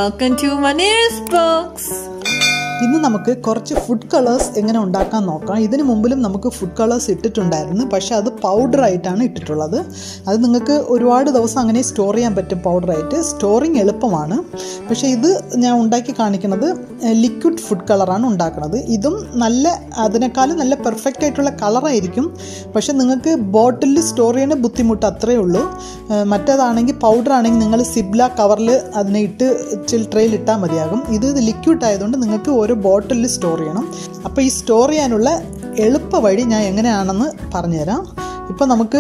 welcome to Manir's Box. ഇന്ന് നമുക്ക് കുറച്ച് ഫുഡ് കളേഴ്സ് എങ്ങനെ ഉണ്ടാക്കാൻ നോക്കാം. ഇതിന് മുമ്പിലും നമുക്ക് ഫുഡ് കളേഴ്സ് ഇട്ടിട്ടുണ്ടായിരുന്നു, പക്ഷേ അത് പൗഡറായിട്ടാണ് ഇട്ടിട്ടുള്ളത്. അത് നിങ്ങൾക്ക് ഒരുപാട് ദിവസം അങ്ങനെ സ്റ്റോർ ചെയ്യാൻ പറ്റും പൗഡറായിട്ട്. സ്റ്റോറിങ് എളുപ്പമാണ്. പക്ഷേ ഇത് ഞാൻ ഉണ്ടാക്കി കാണിക്കുന്നത് ലിക്വിഡ് ഫുഡ് കളറാണ് ഉണ്ടാക്കുന്നത്. ഇതും അതിനേക്കാളും നല്ല പെർഫെക്റ്റ് ആയിട്ടുള്ള കളറായിരിക്കും. പക്ഷേ നിങ്ങൾക്ക് ബോട്ടിലിൽ സ്റ്റോർ ചെയ്യുന്ന ബുദ്ധിമുട്ട് അത്രയേ ഉള്ളൂ. മറ്റേതാണെങ്കിൽ പൗഡറാണെങ്കിൽ നിങ്ങൾ സിബ്ല കവറിൽ അതിനെ ഇട്ട് ചിൽ ട്രേയിൽ ഇട്ടാൽ മതിയാകും. ഇത് ലിക്വിഡ് ആയതുകൊണ്ട് നിങ്ങൾക്ക് ഒരു ബോട്ടിലിൽ സ്റ്റോർ ചെയ്യണം. അപ്പോൾ ഈ സ്റ്റോർ ചെയ്യാനുള്ള എളുപ്പ വഴി ഞാൻ എങ്ങനെയാണെന്ന് പറഞ്ഞുതരാം. ഇപ്പോൾ നമുക്ക്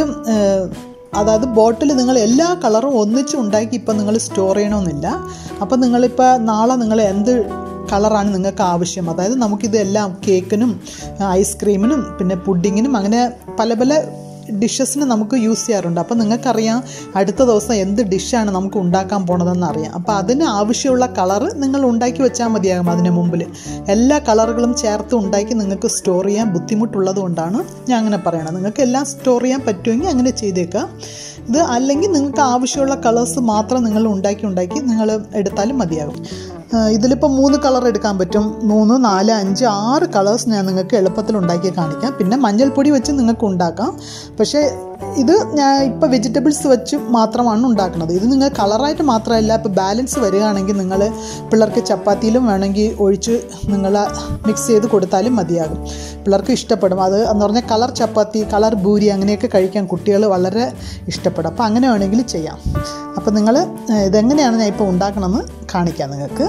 അതായത് ബോട്ടിൽ നിങ്ങൾ എല്ലാ കളറും ഒന്നിച്ച് ഉണ്ടാക്കി ഇപ്പം നിങ്ങൾ സ്റ്റോർ ചെയ്യണമെന്നില്ല. അപ്പോൾ നിങ്ങളിപ്പോൾ നാളെ നിങ്ങൾ എന്ത് കളറാണ് നിങ്ങൾക്ക് ആവശ്യം, അതായത് നമുക്കിതെല്ലാം കേക്കിനും ഐസ്ക്രീമിനും പിന്നെ പുഡിങ്ങിനും അങ്ങനെ പല പല ഡിഷസിന് നമുക്ക് യൂസ് ചെയ്യാറുണ്ട്. അപ്പോൾ നിങ്ങൾക്കറിയാം അടുത്ത ദിവസം എന്ത് ഡിഷാണ് നമുക്ക് ഉണ്ടാക്കാൻ പോണതെന്ന് അറിയാം. അപ്പോൾ അതിന് ആവശ്യമുള്ള കളറ് നിങ്ങൾ ഉണ്ടാക്കി വെച്ചാൽ മതിയാകും. അതിന് മുമ്പിൽ എല്ലാ കളറുകളും ചേർത്ത് ഉണ്ടാക്കി നിങ്ങൾക്ക് സ്റ്റോർ ചെയ്യാൻ ബുദ്ധിമുട്ടുള്ളത് കൊണ്ടാണ് ഞാൻ അങ്ങനെ പറയണത്. നിങ്ങൾക്ക് എല്ലാം സ്റ്റോർ ചെയ്യാൻ പറ്റുമെങ്കിൽ അങ്ങനെ ചെയ്തേക്കാം. ഇത് അല്ലെങ്കിൽ നിങ്ങൾക്ക് ആവശ്യമുള്ള കളേഴ്സ് മാത്രം നിങ്ങൾ ഉണ്ടാക്കി നിങ്ങൾ എടുത്താലും മതിയാകും. ഇതിലിപ്പോൾ 3 കളർ എടുക്കാൻ പറ്റും. 3, 4, 5, 6 കളേഴ്സ് ഞാൻ നിങ്ങൾക്ക് എളുപ്പത്തിൽ ഉണ്ടാക്കി കാണിക്കാം. പിന്നെ മഞ്ഞൾപ്പൊടി വെച്ച് നിങ്ങൾക്ക് ഉണ്ടാക്കാം. പക്ഷേ ഇത് ഞാൻ ഇപ്പോൾ വെജിറ്റബിൾസ് വെച്ച് മാത്രമാണ് ഉണ്ടാക്കുന്നത്. ഇത് നിങ്ങൾ കളറായിട്ട് മാത്രമല്ല, ഇപ്പോൾ ബാലൻസ് വരികയാണെങ്കിൽ നിങ്ങൾ പിള്ളേർക്ക് ചപ്പാത്തിയിലും വേണമെങ്കിൽ ഒഴിച്ച് നിങ്ങൾ മിക്സ് ചെയ്ത് കൊടുത്താലും മതിയാകും. പിള്ളേർക്ക് ഇഷ്ടപ്പെടും. അത് എന്ന് പറഞ്ഞാൽ കളർ ചപ്പാത്തി, കളർ പൂരി അങ്ങനെയൊക്കെ കഴിക്കാൻ കുട്ടികൾ വളരെ ഇഷ്ടപ്പെടും. അപ്പോൾ അങ്ങനെ വേണമെങ്കിൽ ചെയ്യാം. അപ്പോൾ നിങ്ങൾ ഇതെങ്ങനെയാണ് ഞാൻ ഇപ്പോൾ ഉണ്ടാക്കണമെന്ന് കാണിക്കാം നിങ്ങൾക്ക്.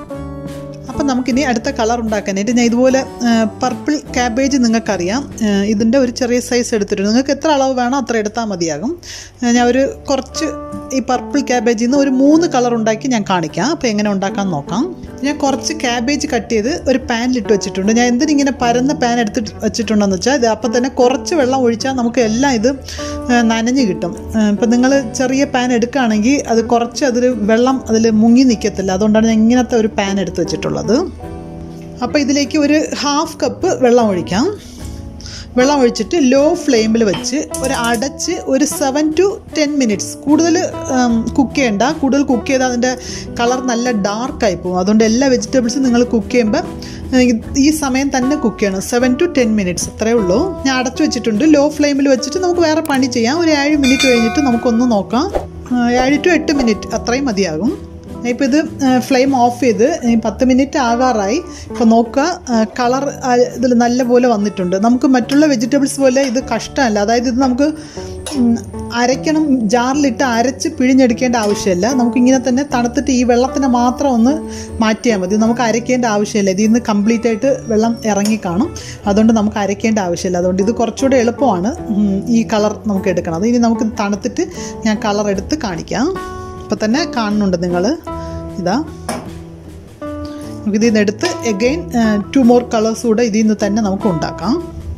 അപ്പം നമുക്കിനി അടുത്ത കളർ ഉണ്ടാക്കാനായിട്ട് ഞാൻ ഇതുപോലെ പർപ്പിൾ ക്യാബേജ് നിങ്ങൾക്കറിയാം, ഇതിൻ്റെ ഒരു ചെറിയ സൈസ് എടുത്തിട്ടുണ്ട്. നിങ്ങൾക്ക് എത്ര അളവ് വേണോ അത്ര എടുത്താൽ മതിയാകും. ഞാൻ കുറച്ച് ഈ പർപ്പിൾ ക്യാബേജിൽ നിന്ന് ഒരു 3 കളർ ഉണ്ടാക്കി ഞാൻ കാണിക്കാം. അപ്പോൾ എങ്ങനെ ഉണ്ടാക്കാൻ നോക്കാം. ഞാൻ കുറച്ച് ക്യാബേജ് കട്ട് ചെയ്ത് ഒരു പാനിലിട്ട് വെച്ചിട്ടുണ്ട്. ഞാൻ എന്തിനിങ്ങനെ പരന്ന പാൻ എടുത്തിട്ട് വെച്ചിട്ടുണ്ടെന്ന് വെച്ചാൽ ഇത് അപ്പം തന്നെ കുറച്ച് വെള്ളം ഒഴിച്ചാൽ നമുക്ക് എല്ലാം ഇത് നനഞ്ഞ് കിട്ടും. ഇപ്പം നിങ്ങൾ ചെറിയ പാൻ എടുക്കുകയാണെങ്കിൽ അത് കുറച്ച് വെള്ളം അതിൽ മുങ്ങി നിൽക്കത്തില്ല. അതുകൊണ്ടാണ് ഞാൻ ഇങ്ങനത്തെ ഒരു പാൻ എടുത്ത് വെച്ചിട്ടുള്ളത്. അപ്പോൾ ഇതിലേക്ക് ഒരു 1/2 കപ്പ് വെള്ളം ഒഴിക്കാം. വെള്ളം ഒഴിച്ചിട്ട് ലോ ഫ്ലെയിമിൽ വെച്ച് അടച്ച് ഒരു 7 to 10 മിനിറ്റ്സ് കൂടുതൽ കുക്ക് ചെയ്യണ്ട. കൂടുതൽ കുക്ക് ചെയ്താൽ അതിൻ്റെ കളർ നല്ല ഡാർക്കായി പോകും. അതുകൊണ്ട് എല്ലാ വെജിറ്റബിൾസും നിങ്ങൾ കുക്ക് ചെയ്യുമ്പോൾ ഈ സമയം തന്നെ കുക്ക് ചെയ്യണം. 7 to 10 മിനിറ്റ്സ് അത്രയേ ഉള്ളൂ. ഞാൻ അടച്ചു വെച്ചിട്ടുണ്ട്. ലോ ഫ്ലെയിമിൽ വെച്ചിട്ട് നമുക്ക് വേറെ പണി ചെയ്യാം. ഒരു 7 മിനിറ്റ് കഴിഞ്ഞിട്ട് നമുക്കൊന്ന് നോക്കാം. 7 to 8 മിനിറ്റ് അത്രയും മതിയാകും. ഇപ്പോൾ ഇത് ഫ്ലെയിം ഓഫ് ചെയ്ത് 10 മിനിറ്റ് ആകാറായി. ഇപ്പോൾ നോക്കുക, കളർ ഇതിൽ നല്ലപോലെ വന്നിട്ടുണ്ട്. നമുക്ക് മറ്റുള്ള വെജിറ്റബിൾസ് പോലെ ഇത് കഷ്ടമല്ല. അതായത് ഇത് നമുക്ക് അരയ്ക്കണം, ജാറിലിട്ട് അരച്ച് പിഴിഞ്ഞെടുക്കേണ്ട ആവശ്യമില്ല. നമുക്കിങ്ങനെ തന്നെ തണുത്തിട്ട് ഈ വെള്ളത്തിനെ മാത്രം ഒന്ന് മാറ്റിയാൽ മതി. നമുക്ക് അരയ്ക്കേണ്ട ആവശ്യമില്ല. ഇതിൽ നിന്ന് കംപ്ലീറ്റ് ആയിട്ട് വെള്ളം ഇറങ്ങിക്കാണും. അതുകൊണ്ട് നമുക്ക് അരയ്ക്കേണ്ട ആവശ്യമില്ല. അതുകൊണ്ട് ഇത് കുറച്ചുകൂടെ എളുപ്പമാണ് ഈ കളർ നമുക്ക് എടുക്കണം. ഇനി നമുക്ക് തണുത്തിട്ട് ഞാൻ കളർ എടുത്ത് കാണിക്കാം. ഇപ്പം തന്നെ കാണുന്നുണ്ട് നിങ്ങൾ. ഇതാ നമുക്കിതിൽ നിന്ന് എടുത്ത് എഗെയിൻ 2 more കളേഴ്സ് കൂടെ ഇതിൽ നിന്ന് തന്നെ നമുക്ക് ഉണ്ടാക്കാം.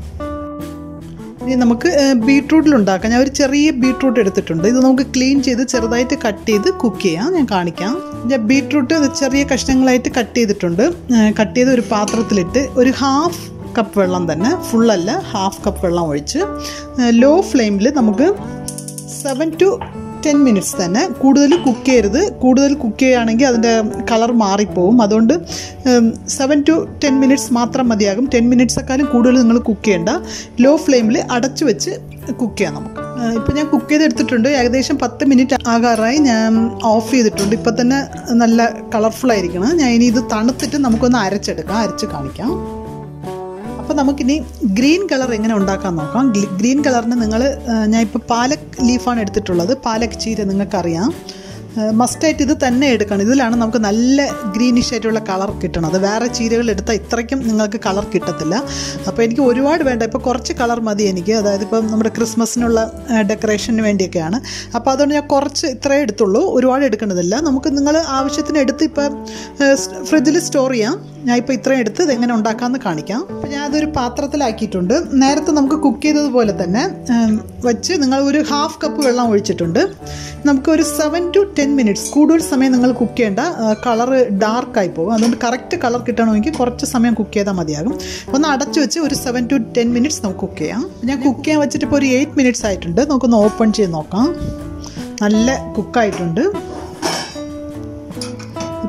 ഇനി നമുക്ക് ബീട്രൂട്ടിലുണ്ടാക്കാം. ഞാൻ ഒരു ചെറിയ ബീട്രൂട്ട് എടുത്തിട്ടുണ്ട്. ഇത് നമുക്ക് ക്ലീൻ ചെയ്ത് ചെറുതായിട്ട് കട്ട് ചെയ്ത് കുക്ക് ചെയ്യാം. ഞാൻ കാണിക്കാം. ഞാൻ ബീട്രൂട്ട് ചെറിയ കഷ്ണങ്ങളായിട്ട് കട്ട് ചെയ്തിട്ടുണ്ട്. കട്ട് ചെയ്ത് ഒരു പാത്രത്തിലിട്ട് ഒരു 1/2 കപ്പ് വെള്ളം തന്നെ, ഫുള്ളല്ല 1/2 കപ്പ് വെള്ളം ഒഴിച്ച് ലോ ഫ്ലെയിമിൽ നമുക്ക് 7 to 10 മിനിറ്റ്സ് തന്നെ. കൂടുതൽ കുക്ക് ചെയ്യരുത്. കൂടുതൽ കുക്ക് ചെയ്യുകയാണെങ്കിൽ അതിൻ്റെ കളർ മാറിപ്പോവും. അതുകൊണ്ട് 7 to 10 മിനിറ്റ്സ് മാത്രം മതിയാകും. 10 മിനിറ്റ്സെക്കാളും കൂടുതൽ നിങ്ങൾ കുക്ക് ചെയ്യേണ്ട. ലോ ഫ്ലെയിമിൽ അടച്ചു വെച്ച് കുക്ക് ചെയ്യാം നമുക്ക്. ഇപ്പോൾ ഞാൻ കുക്ക് ചെയ്തെടുത്തിട്ടുണ്ട്. ഏകദേശം 10 മിനിറ്റ് ആകാറായി. ഞാൻ ഓഫ് ചെയ്തിട്ടുണ്ട്. ഇപ്പോൾ തന്നെ നല്ല കളർഫുള്ളായിരിക്കണം. ഞാൻ ഇനി ഇത് തണുത്തിട്ട് നമുക്കൊന്ന് അരച്ച് കാണിക്കാം. അപ്പോൾ നമുക്കിനി ഗ്രീൻ കളർ എങ്ങനെ ഉണ്ടാക്കാൻ നോക്കാം. ഗ്രീൻ കളറിന് ഞാൻ ഇപ്പോൾ പാലക് ലീഫാണ് എടുത്തിട്ടുള്ളത്. പാലക് ചീര നിങ്ങൾക്കറിയാം. മസ്റ്റായിട്ട് ഇത് തന്നെ എടുക്കണം. ഇതിലാണ് നമുക്ക് നല്ല ഗ്രീനിഷ് ആയിട്ടുള്ള കളർ കിട്ടണത്. വേറെ ചീരകൾ എടുത്താൽ ഇത്രയ്ക്കും നിങ്ങൾക്ക് കളർ കിട്ടത്തില്ല. അപ്പോൾ എനിക്ക് ഒരുപാട് വേണ്ട, ഇപ്പോൾ കുറച്ച് കളർ മതി എനിക്ക്. അതായത് ഇപ്പം നമ്മുടെ ക്രിസ്മസിനുള്ള ഡെക്കറേഷന് വേണ്ടിയൊക്കെയാണ്. അപ്പോൾ അതുകൊണ്ട് ഞാൻ കുറച്ച് ഇത്രയേ എടുത്തുള്ളൂ, ഒരുപാട് എടുക്കേണ്ടതില്ല. നിങ്ങൾ ആവശ്യത്തിന് എടുത്ത് ഇപ്പം ഫ്രിഡ്ജിൽ സ്റ്റോർ ചെയ്യാം. ഞാൻ ഇപ്പോൾ ഇത്രയും എടുത്ത് ഇതെങ്ങനെ ഉണ്ടാക്കാമെന്ന് കാണിക്കാം. അപ്പോൾ ഞാൻ അതൊരു പാത്രത്തിലാക്കിയിട്ടുണ്ട്. നേരത്തെ നമുക്ക് കുക്ക് ചെയ്തതുപോലെ തന്നെ വെച്ച് നിങ്ങൾ ഒരു 1/2 കപ്പ് വെള്ളം ഒഴിച്ചിട്ടുണ്ട്. നമുക്കൊരു 7 to 10 മിനിറ്റ്സ് കൂടുതൽ സമയം നിങ്ങൾ കുക്ക് ചെയ്യേണ്ട. കളറ് ഡാർക്കായി പോകും. അതുകൊണ്ട് കറക്റ്റ് കളർ കിട്ടണമെങ്കിൽ കുറച്ച് സമയം കുക്ക് ചെയ്താൽ മതിയാകും. ഒന്ന് അടച്ചു വെച്ച് ഒരു 7 to 10 മിനിറ്റ്സ് നമുക്ക് കുക്ക് ചെയ്യാം. ഞാൻ കുക്ക് ചെയ്യാൻ വെച്ചിട്ട് ഇപ്പോൾ ഒരു 8 മിനിറ്റ്സ് ആയിട്ടുണ്ട്. നമുക്കൊന്ന് ഓപ്പൺ ചെയ്ത് നോക്കാം. നല്ല കുക്കായിട്ടുണ്ട്.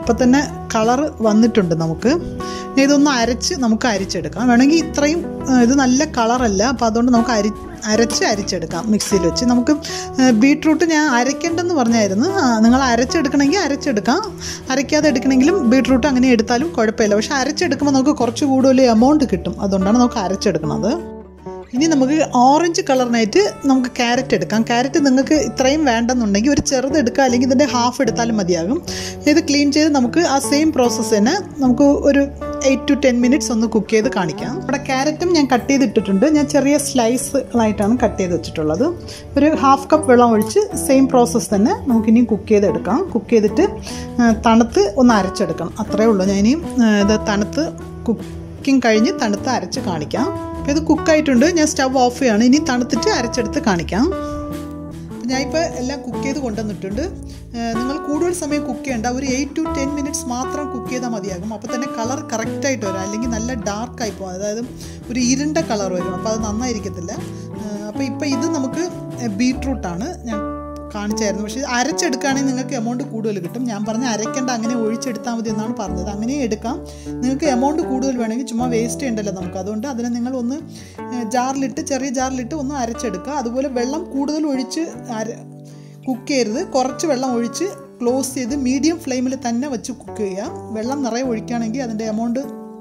ഇപ്പം തന്നെ കളറ് വന്നിട്ടുണ്ട്. നമുക്ക് ഇതൊന്ന് നമുക്ക് അരിച്ചെടുക്കാം. വേണമെങ്കിൽ ഇത്രയും ഇത് നല്ല കളറല്ല, അപ്പോൾ അതുകൊണ്ട് നമുക്ക് അരച്ചെടുക്കാം മിക്സിയിൽ വെച്ച്. നമുക്ക് ബീട്രൂട്ട് ഞാൻ അരയ്ക്കേണ്ടെന്ന് പറഞ്ഞായിരുന്നു. നിങ്ങൾ അരച്ചെടുക്കണമെങ്കിൽ അരച്ചെടുക്കാം, അരയ്ക്കാതെ എടുക്കണമെങ്കിലും ബീട്രൂട്ട് അങ്ങനെ എടുത്താലും കുഴപ്പമില്ല. പക്ഷേ അരച്ചെടുക്കുമ്പോൾ നമുക്ക് കുറച്ച് കൂടുതൽ എമൗണ്ട് കിട്ടും, അതുകൊണ്ടാണ് നമുക്ക് അരച്ചെടുക്കുന്നത്. ഇനി നമുക്ക് ഓറഞ്ച് കളറിനായിട്ട് നമുക്ക് ക്യാരറ്റ് എടുക്കാം. ക്യാരറ്റ് നിങ്ങൾക്ക് ഇത്രയും വേണ്ടെന്നുണ്ടെങ്കിൽ ഒരു ചെറുത് എടുക്കുക, അല്ലെങ്കിൽ ഇതിൻ്റെ ഹാഫ് എടുത്താലും മതിയാകും. ഇത് ക്ലീൻ ചെയ്ത് നമുക്ക് ആ സെയിം പ്രോസസ്സ് തന്നെ നമുക്ക് ഒരു 8 to 10 minutes ഒന്ന് കുക്ക് ചെയ്ത് കാണിക്കാം. ഇവിടെ ക്യാരറ്റും ഞാൻ കട്ട് ചെയ്തിട്ടിട്ടുണ്ട്. ഞാൻ ചെറിയ സ്ലൈസുകളായിട്ടാണ് കട്ട് ചെയ്ത് വെച്ചിട്ടുള്ളത്. ഒരു ഹാഫ് കപ്പ് വെള്ളം ഒഴിച്ച് സെയിം പ്രോസസ്സ് തന്നെ നമുക്കിനി കുക്ക് ചെയ്തെടുക്കാം. കുക്ക് ചെയ്തിട്ട് തണുത്ത് ഒന്ന് അരച്ചെടുക്കണം, അത്രയേ ഉള്ളൂ. ഞാൻ ഇനിയും ഇത് തണുത്ത് കുക്കിംഗ് കഴിഞ്ഞ് തണുത്ത് അരച്ച് കാണിക്കാം. അപ്പോൾ ഇത് കുക്കായിട്ടുണ്ട്. ഞാൻ സ്റ്റവ് ഓഫ് ചെയ്യാണ്. ഇനി തണുത്തിട്ട് അരച്ചെടുത്ത് കാണിക്കാം. ഞാനിപ്പോൾ എല്ലാം കുക്ക് ചെയ്ത് കൊണ്ടുവന്നിട്ടുണ്ട്. നിങ്ങൾ കൂടുതൽ സമയം കുക്ക് ചെയ്യേണ്ട, ഒരു 8 to 10 minutes മാത്രം കുക്ക് ചെയ്താൽ മതിയാകും. അപ്പോൾ തന്നെ കളർ കറക്റ്റായിട്ട് വരും, അല്ലെങ്കിൽ നല്ല ഡാർക്കായി പോകും, അതായത് ഒരു ഇരുണ്ട കളർ വരും, അപ്പോൾ അത് നന്നായിരിക്കത്തില്ല. അപ്പോൾ ഇപ്പോൾ ഇത് നമുക്ക് ബീട്രൂട്ടാണ് ഞാൻ കാണിച്ചായിരുന്നു. പക്ഷേ അരച്ചെടുക്കുകയാണെങ്കിൽ നിങ്ങൾക്ക് എമൗണ്ട് കൂടുതൽ കിട്ടും. ഞാൻ പറഞ്ഞ അരയ്ക്കേണ്ട, അങ്ങനെ ഒഴിച്ചെടുത്താൽ മതി എന്നാണ് പറഞ്ഞത്. അങ്ങനെ എടുക്കാം. നിങ്ങൾക്ക് എമൗണ്ട് കൂടുതൽ വേണമെങ്കിൽ ചുമ്മാ വേസ്റ്റ് ചെയ്യണ്ടല്ലോ നമുക്ക്. അതുകൊണ്ട് അതിനെ നിങ്ങൾ ഒന്ന് ചെറിയ ജാറിലിട്ട് ഒന്ന് അരച്ചെടുക്കുക. അതുപോലെ വെള്ളം കൂടുതൽ ഒഴിച്ച് കുക്ക് ചെയ്യരുത്. കുറച്ച് വെള്ളം ഒഴിച്ച് ക്ലോസ് ചെയ്ത് മീഡിയം ഫ്ലെയിമിൽ തന്നെ വെച്ച് കുക്ക് ചെയ്യുക. വെള്ളം നിറയെ ഒഴിക്കുകയാണെങ്കിൽ അതിൻ്റെ എമൗണ്ട്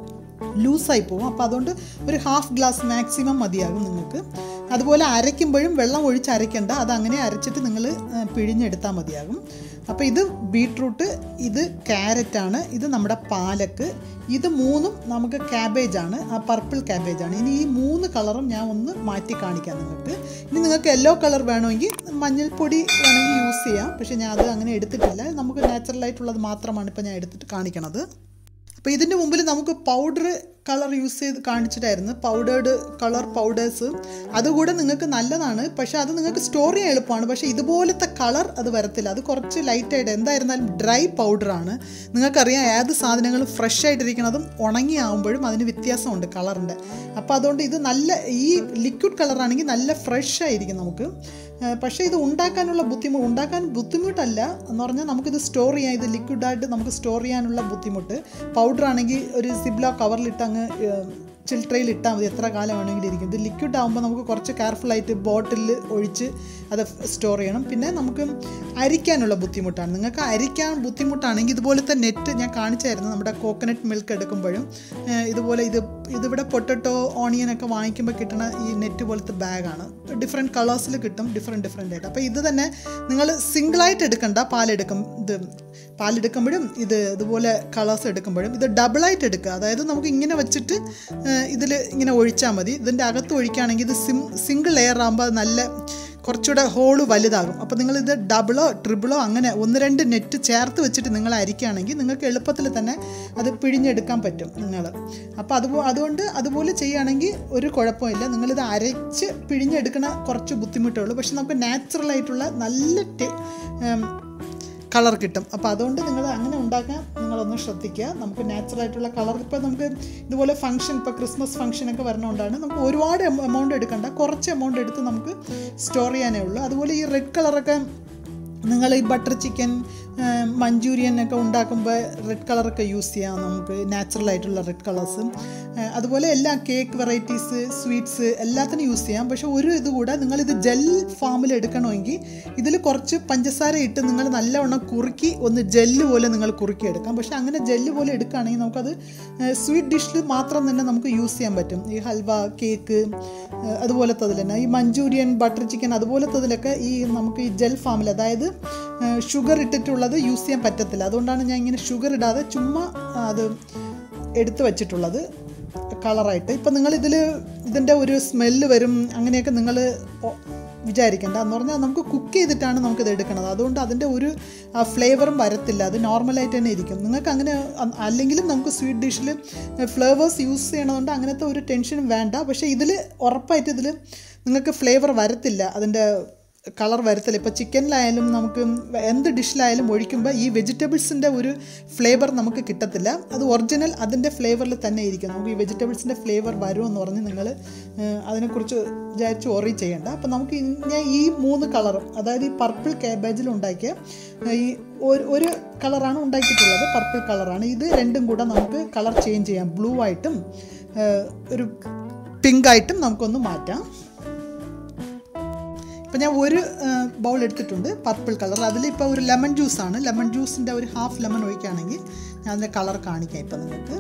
ലൂസായി പോകും. അപ്പോൾ അതുകൊണ്ട് ഒരു ഹാഫ് ഗ്ലാസ് മാക്സിമം മതിയാകും നിങ്ങൾക്ക്. അതുപോലെ അരയ്ക്കുമ്പോഴും വെള്ളം ഒഴിച്ച് അരയ്ക്കേണ്ട, അതങ്ങനെ അരച്ചിട്ട് നിങ്ങൾ പിഴിഞ്ഞെടുത്താൽ മതിയാകും. അപ്പോൾ ഇത് ബീട്രൂട്ട്, ഇത് ക്യാരറ്റാണ്, ഇത് നമ്മുടെ പാലക്ക്, ഇത് മൂന്നും നമുക്ക് ക്യാബേജാണ്, ആ പർപ്പിൾ ക്യാബേജാണ്. ഇനി ഈ 3 കളറും ഞാൻ ഒന്ന് മാറ്റി കാണിക്കാം നിങ്ങൾക്ക്. ഇനി നിങ്ങൾക്ക് യെല്ലോ കളർ വേണമെങ്കിൽ മഞ്ഞൾപ്പൊടി വേണമെങ്കിൽ യൂസ് ചെയ്യാം. പക്ഷേ ഞാൻ അത് അങ്ങനെ എടുത്തിട്ടില്ല. നമുക്ക് നാച്ചുറലായിട്ടുള്ളത് മാത്രമാണ് ഇപ്പോൾ ഞാൻ എടുത്തിട്ട് കാണിക്കണത്. അപ്പോൾ ഇതിൻ്റെ മുമ്പിൽ നമുക്ക് പൗഡർ കളർ യൂസ് ചെയ്ത് കാണിച്ചിട്ടായിരുന്നു, പൗഡേർഡ് കളർ പൗഡേഴ്സ്. അതുകൂടെ നിങ്ങൾക്ക് നല്ലതാണ്, പക്ഷേ അത് നിങ്ങൾക്ക് സ്റ്റോർ ചെയ്യാൻ എളുപ്പമാണ്. പക്ഷേ ഇതുപോലത്തെ കളർ അത് വരത്തില്ല, അത് കുറച്ച് ലൈറ്റായിട്ട്. എന്തായിരുന്നാലും ഡ്രൈ പൗഡറാണ്. നിങ്ങൾക്കറിയാം ഏത് സാധനങ്ങളും ഫ്രഷ് ആയിട്ടിരിക്കുന്നതും ഉണങ്ങിയാവുമ്പോഴും അതിന് വ്യത്യാസമുണ്ട് കളറിൻ്റെ. അപ്പോൾ അതുകൊണ്ട് ഇത് നല്ല, ഈ ലിക്വിഡ് കളറാണെങ്കിൽ നല്ല ഫ്രഷ് ആയിരിക്കും നമുക്ക്. പക്ഷേ ഇത് ഉണ്ടാക്കാൻ ബുദ്ധിമുട്ടല്ല എന്ന് പറഞ്ഞാൽ നമുക്കിത് സ്റ്റോർ ചെയ്യാം. ഇത് ലിക്വിഡായിട്ട് നമുക്ക് സ്റ്റോർ ചെയ്യാനുള്ള ബുദ്ധിമുട്ട്. പൗഡറാണെങ്കിൽ ഒരു സിബ്ലോ കവറിലിട്ട് അങ്ങ് ചിൽ ട്രെയിൽ ഇട്ടാൽ മതി, എത്ര കാലം വേണമെങ്കിലും ഇരിക്കും. ഇത് ലിക്വിഡ് ആകുമ്പോൾ നമുക്ക് കുറച്ച് കെയർഫുള്ളായിട്ട് ബോട്ടിലിൽ ഒഴിച്ച് അത് സ്റ്റോർ ചെയ്യണം. പിന്നെ നമുക്ക് അരിക്കാനുള്ള ബുദ്ധിമുട്ടാണ്. നിങ്ങൾക്ക് അരിക്കാൻ ബുദ്ധിമുട്ടാണെങ്കിൽ ഇതുപോലത്തെ നെറ്റ് ഞാൻ കാണിച്ചായിരുന്നു, നമ്മുടെ കോക്കനട്ട് മിൽക്ക് എടുക്കുമ്പോഴും ഇതുപോലെ ഇതിവിടെ പൊട്ടറ്റോ ഓണിയനൊക്കെ വാങ്ങിക്കുമ്പോൾ കിട്ടുന്ന ഈ നെറ്റ് പോലത്തെ ബാഗാണ്. ഡിഫറെൻറ്റ് കളേഴ്സിൽ കിട്ടും, ഡിഫറെൻറ്റ് ആയിട്ട്. അപ്പോൾ ഇത് തന്നെ നിങ്ങൾ സിംഗിളായിട്ട് എടുക്കണ്ട, പാലെടുക്കുമ്പോഴും ഇതുപോലെ കളേഴ്സ് എടുക്കുമ്പോഴും ഇത് ഡബിളായിട്ട് എടുക്കുക. അതായത് നമുക്ക് ഇങ്ങനെ വെച്ചിട്ട് ഇതിൽ ഇങ്ങനെ ഒഴിച്ചാൽ മതി. ഇതിൻ്റെ അകത്ത് ഒഴിക്കുകയാണെങ്കിൽ ഇത് സിംഗിൾ ലെയർ ആകുമ്പോൾ അത് നല്ല കുറച്ചുകൂടെ ഹോള് വലുതാകും. അപ്പോൾ നിങ്ങളിത് ഡബിളോ ട്രിപ്പിളോ അങ്ങനെ 1-2 നെറ്റ് ചേർത്ത് വെച്ചിട്ട് നിങ്ങൾ അരിക്കുകയാണെങ്കിൽ നിങ്ങൾക്ക് എളുപ്പത്തിൽ തന്നെ അത് പിഴിഞ്ഞെടുക്കാൻ പറ്റും നിങ്ങൾ. അപ്പോൾ അതുകൊണ്ട് അതുപോലെ ചെയ്യുകയാണെങ്കിൽ ഒരു കുഴപ്പമില്ല. നിങ്ങളിത് അരച്ച് പിഴിഞ്ഞെടുക്കണ കുറച്ച് ബുദ്ധിമുട്ടേ ഉള്ളൂ. പക്ഷെ നമുക്ക് നാച്ചുറലായിട്ടുള്ള നല്ല കളർ കിട്ടും. അപ്പോൾ അതുകൊണ്ട് നിങ്ങൾ അങ്ങനെ ഉണ്ടാക്കാൻ നിങ്ങളൊന്ന് ശ്രദ്ധിക്കുക. നമുക്ക് നാച്ചുറലായിട്ടുള്ള കളർ, ഇപ്പോൾ നമുക്ക് ഇതുപോലെ ഫംഗ്ഷൻ, ഇപ്പോൾ ക്രിസ്മസ് ഫംഗ്ഷനൊക്കെ വരണോണ്ടാണ് നമുക്ക് ഒരുപാട് എമൗണ്ട് എടുക്കണ്ട, കുറച്ച് എമൗണ്ട് എടുത്ത് നമുക്ക് സ്റ്റോർ ചെയ്യാനേ ഉള്ളൂ. അതുപോലെ ഈ റെഡ് കളറൊക്കെ നിങ്ങൾ ഈ ബട്ടർ ചിക്കൻ, മഞ്ചൂരിയൻ ഒക്കെ ഉണ്ടാക്കുമ്പോൾ റെഡ് കളറൊക്കെ യൂസ് ചെയ്യാം നമുക്ക്, നാച്ചുറലായിട്ടുള്ള റെഡ് കളേഴ്സും. അതുപോലെ എല്ലാ കേക്ക് വെറൈറ്റീസ്, സ്വീറ്റ്സ് എല്ലാത്തിനും യൂസ് ചെയ്യാം. പക്ഷേ ഒരു ഇതുകൂടെ, നിങ്ങളിത് ജെൽ ഫാമിൽ എടുക്കണമെങ്കിൽ ഇതിൽ കുറച്ച് പഞ്ചസാര ഇട്ട് നിങ്ങൾ നല്ലവണ്ണം കുറുക്കി ഒന്ന് ജെല്ല് പോലെ നിങ്ങൾ കുറുക്കി എടുക്കാം. പക്ഷേ അങ്ങനെ ജെല്ല് പോലെ എടുക്കുകയാണെങ്കിൽ നമുക്കത് സ്വീറ്റ് ഡിഷിൽ മാത്രം തന്നെ നമുക്ക് യൂസ് ചെയ്യാൻ പറ്റും. ഈ ഹൽവ, കേക്ക് അതുപോലത്തതിൽ തന്നെ, ഈ മഞ്ചൂരിയൻ, ബട്ടർ ചിക്കൻ അതുപോലത്തതിലൊക്കെ ഈ നമുക്ക് ഈ ജെൽ ഫാമിൽ, അതായത് ഷുഗർ ഇട്ടിട്ടുള്ളത് യൂസ് ചെയ്യാൻ പറ്റത്തില്ല. അതുകൊണ്ടാണ് ഞാൻ ഇങ്ങനെ ഷുഗർ ഇടാതെ ചുമ്മാ അത് എടുത്ത് വച്ചിട്ടുള്ളത് കളറായിട്ട്. ഇപ്പം ഇതിൻ്റെ ഒരു സ്മെല്ല് വരും അങ്ങനെയൊക്കെ നിങ്ങൾ വിചാരിക്കേണ്ട. എന്ന് പറഞ്ഞാൽ നമുക്ക് കുക്ക് ചെയ്തിട്ടാണ് നമുക്കിത് എടുക്കുന്നത്, അതുകൊണ്ട് അതിൻ്റെ ഒരു ഫ്ലേവറും വരത്തില്ല, അത് നോർമലായിട്ട് തന്നെ ഇരിക്കും. നിങ്ങൾക്ക് അങ്ങനെ അല്ലെങ്കിലും നമുക്ക് സ്വീറ്റ് ഡിഷിൽ ഫ്ലേവേഴ്സ് യൂസ് ചെയ്യണതുകൊണ്ട് അങ്ങനത്തെ ഒരു ടെൻഷനും വേണ്ട. പക്ഷേ ഇതിൽ ഉറപ്പായിട്ട് നിങ്ങൾക്ക് ഫ്ലേവർ വരത്തില്ല, അതിൻ്റെ കളർ വരത്തില്ല. ഇപ്പോൾ ചിക്കനിലായാലും നമുക്ക് എന്ത് ഡിഷിലായാലും ഒഴിക്കുമ്പോൾ ഈ വെജിറ്റബിൾസിൻ്റെ ഒരു ഫ്ലേവർ നമുക്ക് കിട്ടത്തില്ല. അത് ഒറിജിനൽ അതിൻ്റെ ഫ്ലേവറിൽ തന്നെ ഇരിക്കും. നമുക്ക് ഈ വെജിറ്റബിൾസിൻ്റെ ഫ്ലേവർ വരുമെന്ന് പറഞ്ഞ് നിങ്ങൾ അതിനെക്കുറിച്ച് വിചാരിച്ച് ഓറി ചെയ്യേണ്ട. അപ്പോൾ നമുക്ക് ഞാൻ ഈ 3 കളറും, അതായത് ഈ പർപ്പിൾ കാബേജിൽ ഉണ്ടാക്കിയ ഈ ഒരു കളറാണ് ഉണ്ടാക്കിയിട്ടുള്ളത്, പർപ്പിൾ കളറാണ്. ഇത് രണ്ടും കൂടെ നമുക്ക് കളർ ചേഞ്ച് ചെയ്യാം. ബ്ലൂ ആയിട്ടും ഒരു പിങ്ക് ആയിട്ടും നമുക്കൊന്ന് മാറ്റാം. ഇപ്പോൾ ഞാൻ ഒരു ബൗൾ എടുത്തിട്ടുണ്ട് പർപ്പിൾ കളർ. അതിലിപ്പോൾ ഒരു ലെമൺ ജ്യൂസാണ്. ലെമൺ ജ്യൂസിൻ്റെ ഒരു ഹാഫ് ലെമൺ ഒഴിക്കുകയാണെങ്കിൽ ഞാൻ അതിൻ്റെ കളർ കാണിക്കാം. ഇപ്പോൾ നിങ്ങൾക്ക്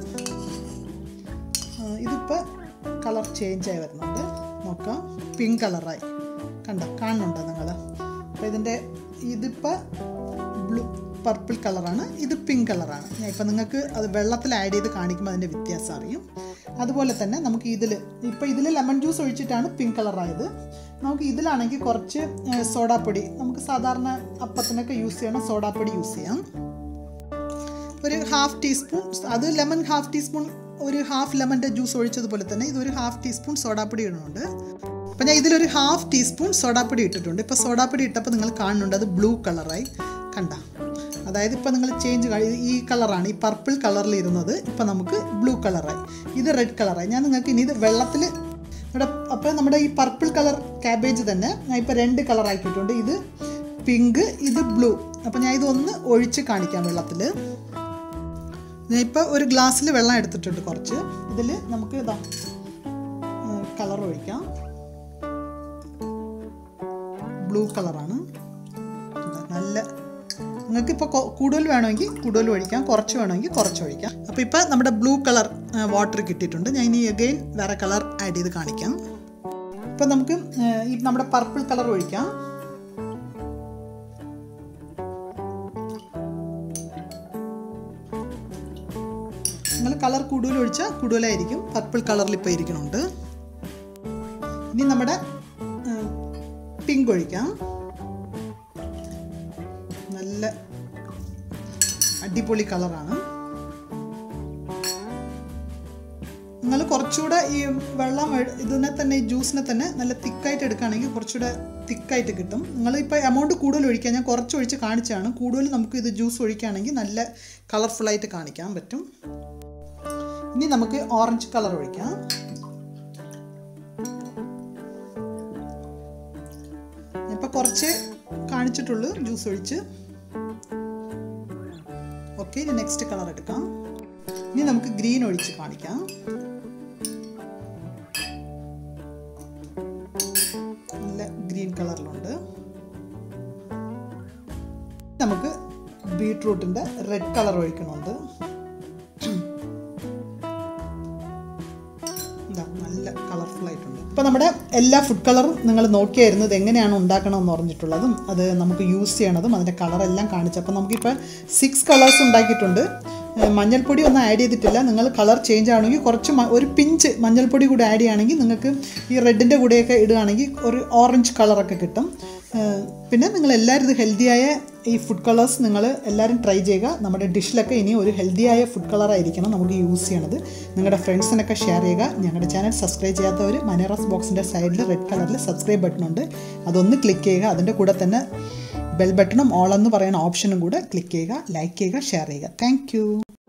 ഇതിപ്പോൾ കളർ ചേഞ്ചായി വരുന്നുണ്ട്. നോക്കാം, പിങ്ക് കളറായി കാണുന്നുണ്ടോ നിങ്ങൾ? അപ്പോൾ ഇതിപ്പോൾ പർപ്പിൾ കളറാണ്, ഇത് പിങ്ക് കളറാണ്. ഞാൻ ഇപ്പോൾ നിങ്ങൾക്ക് അത് വെള്ളത്തിൽ ആഡ് ചെയ്ത് കാണിക്കുമ്പോൾ അതിൻ്റെ വ്യത്യാസം അറിയും. അതുപോലെ തന്നെ നമുക്ക് ഇതിൽ ലെമൺ ജ്യൂസ് ഒഴിച്ചിട്ടാണ് പിങ്ക് കളറായത്. നമുക്ക് ഇതിലാണെങ്കിൽ കുറച്ച് സോഡാപ്പൊടി, നമുക്ക് സാധാരണ അപ്പത്തിനൊക്കെ യൂസ് ചെയ്യണം സോഡാപ്പൊടി യൂസ് ചെയ്യാം. ഒരു ഹാഫ് ടീസ്പൂൺ, അത് ലെമൺ ഹാഫ് ടീസ്പൂൺ, ഒരു ഹാഫ് ലെമൻ്റെ ജ്യൂസ് ഒഴിച്ചതുപോലെ തന്നെ ഇതൊരു ഹാഫ് ടീസ്പൂൺ സോഡാപ്പൊടി ഇടുന്നുണ്ട്. അപ്പോൾ ഞാൻ ഇതിലൊരു ഹാഫ് ടീസ്പൂൺ സോഡാപ്പൊടി ഇട്ടിട്ടുണ്ട്. ഇപ്പോൾ സോഡാപ്പൊടി ഇട്ടപ്പോൾ നിങ്ങൾ കാണുന്നുണ്ട് അത് ബ്ലൂ കളറായി കണ്ട. അതായത് ഇപ്പോൾ നിങ്ങൾ ഈ കളറാണ്, ഈ പർപ്പിൾ കളറിൽ ഇരുന്നത് ഇപ്പോൾ നമുക്ക് ബ്ലൂ കളറായി, ഇത് റെഡ് കളറായി. ഞാൻ നിങ്ങൾക്ക് ഇനി ഇത് വെള്ളത്തിൽ അപ്പോൾ നമ്മുടെ ഈ പർപ്പിൾ കളർ കാബേജ് തന്നെ ഞാൻ ഇപ്പോൾ 2 കളറാക്കിയിട്ടുണ്ട്. ഇത് പിങ്ക്, ഇത് ബ്ലൂ. അപ്പോൾ ഞാൻ ഇതൊന്ന് ഒഴിച്ച് കാണിക്കാം വെള്ളത്തിൽ. ഞാൻ ഇപ്പോൾ ഒരു ഗ്ലാസ്സിൽ വെള്ളം എടുത്തിട്ടുണ്ട് കുറച്ച്. ഇതിൽ നമുക്ക് കളർ ഒഴിക്കാം. ബ്ലൂ കളറാണ്. നല്ല, നിങ്ങൾക്കിപ്പോൾ കൂടുതൽ വേണമെങ്കിൽ കൂടുതൽ ഒഴിക്കാം, കുറച്ച് വേണമെങ്കിൽ കുറച്ച് ഒഴിക്കാം. അപ്പോൾ ഇപ്പോൾ നമ്മുടെ ബ്ലൂ കളർ വാട്ടർ കിട്ടിയിട്ടുണ്ട്. ഞാൻ ഇനി അഗെയിൻ വേറെ കളർ ആഡ് ചെയ്ത് കാണിക്കാം. ഇപ്പോൾ നമുക്ക് ഈ നമ്മുടെ പർപ്പിൾ കളർ ഒഴിക്കാം. നിങ്ങൾ കളർ കൂടുതൽ ഒഴിച്ചാൽ കൂടുതലായിരിക്കും. പർപ്പിൾ കളറിൽ ഇപ്പോൾ ഇരിക്കുന്നുണ്ട്. ഇനി നമ്മുടെ പിങ്ക് ഒഴിക്കാം. നല്ല അടിപൊളി കളറാണ്. നിങ്ങൾ കുറച്ചുകൂടെ ഈ വെള്ളം ഇതിനെ തന്നെ, ഈ ജ്യൂസിനെ തന്നെ നല്ല തിക്കായിട്ട് എടുക്കുകയാണെങ്കിൽ കുറച്ചുകൂടെ തിക്കായിട്ട് കിട്ടും. നിങ്ങളിപ്പോൾ എമൗണ്ട് കൂടുതൽ ഒഴിക്കാൻ, ഞാൻ കുറച്ച് ഒഴിച്ച് കാണിച്ചാണ്. കൂടുതൽ നമുക്ക് ഇത് ജ്യൂസ് ഒഴിക്കുകയാണെങ്കിൽ നല്ല കളർഫുള്ളായിട്ട് കാണിക്കാൻ പറ്റും. ഇനി നമുക്ക് ഓറഞ്ച് കളർ ഒഴിക്കാം. ഇപ്പോൾ കുറച്ച് കാണിച്ചിട്ടുള്ളൂ ജ്യൂസ് ഒഴിച്ച്. ഓക്കെ, ഇനി നെക്സ്റ്റ് കളർ എടുക്കാം. ഇനി നമുക്ക് ഗ്രീൻ ഒഴിച്ച് കാണിക്കാം. നല്ല ഗ്രീൻ കളറിലുണ്ട്. നമുക്ക് ബീട്രൂട്ടിൻ്റെ റെഡ് കളർ ഒഴിക്കണമുണ്ട്. നല്ല കളർഫുൾ ആയിട്ടുണ്ട്. ഇപ്പോൾ നമ്മുടെ എല്ലാ ഫുഡ് കളറും നിങ്ങൾ നോക്കിയായിരുന്നു ഇത് എങ്ങനെയാണ് ഉണ്ടാക്കണമെന്ന് പറഞ്ഞിട്ടുള്ളതും അത് നമുക്ക് യൂസ് ചെയ്യണതും അതിൻ്റെ കളറെല്ലാം കാണിച്ചു. അപ്പോൾ നമുക്കിപ്പോൾ 6 കളേഴ്സ് ഉണ്ടാക്കിയിട്ടുണ്ട്. മഞ്ഞൾപ്പൊടി ഒന്നും ആഡ് ചെയ്തിട്ടില്ല. നിങ്ങൾ കളർ ചേഞ്ച് ആണെങ്കിൽ കുറച്ച് ഒരു പിഞ്ച് മഞ്ഞൾപ്പൊടി കൂടി ആഡ് ചെയ്യുകയാണെങ്കിൽ നിങ്ങൾക്ക് ഈ റെഡിൻ്റെ കൂടെയൊക്കെ ഇടുകയാണെങ്കിൽ ഒരു ഓറഞ്ച് കളറൊക്കെ കിട്ടും. പിന്നെ നിങ്ങളെല്ലാവരും ഇത് ഹെൽത്തിയായ ഈ ഫുഡ് കളേഴ്സ് നിങ്ങൾ എല്ലാവരും ട്രൈ ചെയ്യുക. നമ്മുടെ ഡിഷിലൊക്കെ ഇനി ഒരു ഹെൽത്തിയായ ഫുഡ് കളറായിരിക്കണം നമുക്ക് യൂസ് ചെയ്യണത്. നിങ്ങളുടെ ഫ്രണ്ട്സിനൊക്കെ ഷെയർ ചെയ്യുക. ഞങ്ങളുടെ ചാനൽ സബ്സ്ക്രൈബ് ചെയ്യാത്തവർ മനേറാസ് ബോക്സിൻ്റെ സൈഡിൽ റെഡ് കളറിൽ സബ്സ്ക്രൈബ് ബട്ടണുണ്ട്, അതൊന്ന് ക്ലിക്ക് ചെയ്യുക. അതിൻ്റെ കൂടെ തന്നെ ബെൽ ബട്ടണും ഓൾ എന്ന് പറയുന്ന ഓപ്ഷനും കൂടെ ക്ലിക്ക് ചെയ്യുക. ലൈക്ക് ചെയ്യുക, ഷെയർ ചെയ്യുക. താങ്ക്